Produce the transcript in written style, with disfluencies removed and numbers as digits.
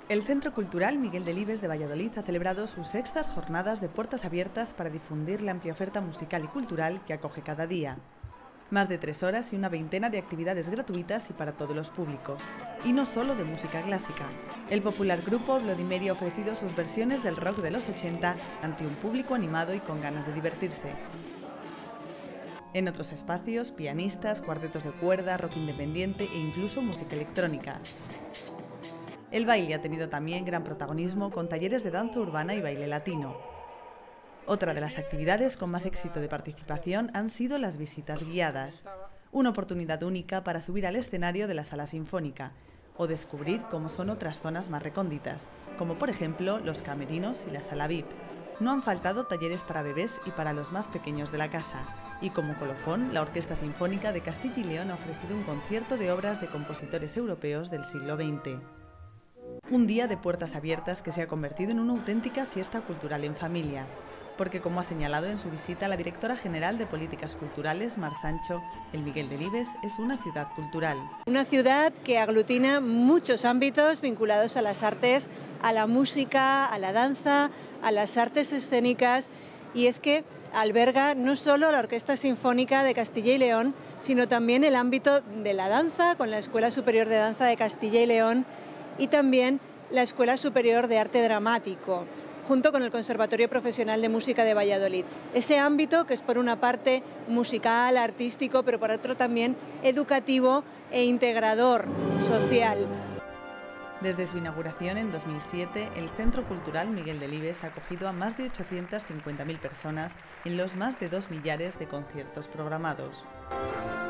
El Centro Cultural Miguel Delibes de Valladolid ha celebrado sus sextas jornadas de puertas abiertas para difundir la amplia oferta musical y cultural que acoge cada día. Más de 3 horas y una veintena de actividades gratuitas y para todos los públicos. Y no solo de música clásica. El popular grupo Vladimir ha ofrecido sus versiones del rock de los 80 ante un público animado y con ganas de divertirse. En otros espacios, pianistas, cuartetos de cuerda, rock independiente e incluso música electrónica. El baile ha tenido también gran protagonismo con talleres de danza urbana y baile latino. Otra de las actividades con más éxito de participación han sido las visitas guiadas, una oportunidad única para subir al escenario de la sala sinfónica o descubrir cómo son otras zonas más recónditas, como por ejemplo los camerinos y la sala VIP. No han faltado talleres para bebés y para los más pequeños de la casa, y como colofón, la Orquesta Sinfónica de Castilla y León ha ofrecido un concierto de obras de compositores europeos del siglo XX. Un día de puertas abiertas que se ha convertido en una auténtica fiesta cultural en familia, porque como ha señalado en su visita la directora general de Políticas Culturales, Mar Sancho, el Miguel Delibes es una ciudad cultural. Una ciudad que aglutina muchos ámbitos vinculados a las artes, a la música, a la danza, a las artes escénicas, y es que alberga no solo la Orquesta Sinfónica de Castilla y León, sino también el ámbito de la danza, con la Escuela Superior de Danza de Castilla y León, y también la Escuela Superior de Arte Dramático, junto con el Conservatorio Profesional de Música de Valladolid. Ese ámbito que es por una parte musical, artístico, pero por otro también educativo e integrador social. Desde su inauguración en 2007, el Centro Cultural Miguel Delibes ha acogido a más de 850.000 personas en los más de 2 millares de conciertos programados.